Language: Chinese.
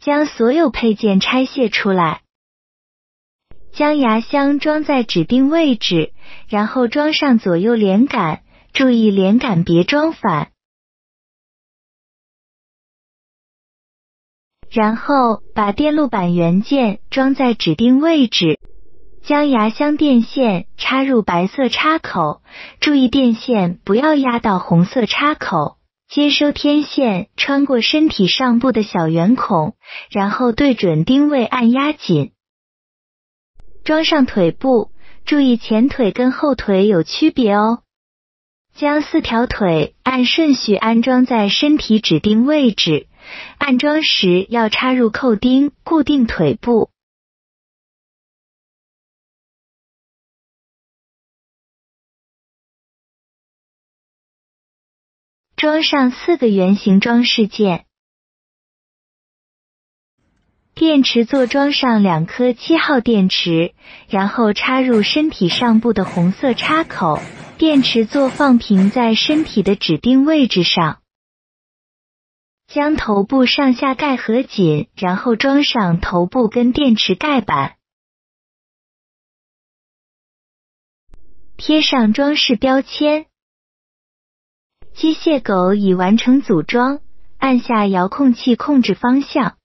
将所有配件拆卸出来。将牙箱装在指定位置，然后装上左右连杆，注意连杆别装反。然后把电路板元件装在指定位置，将牙箱电线插入白色插口，注意电线不要压到红色插口。接收天线穿过身体上部的小圆孔，然后对准定位按压紧。装上腿部，注意前腿跟后腿有区别哦。将4条腿按顺序安装在身体指定位置，安装时要插入扣钉固定腿部。装上4个圆形装饰件。电池座装上2颗7号电池，然后插入身体上部的红色插口，电池座放平在身体的指定位置上。将头部上下盖合紧，然后装上头部跟电池盖板。贴上装饰标签。机械狗已完成组装，按下遥控器控制方向。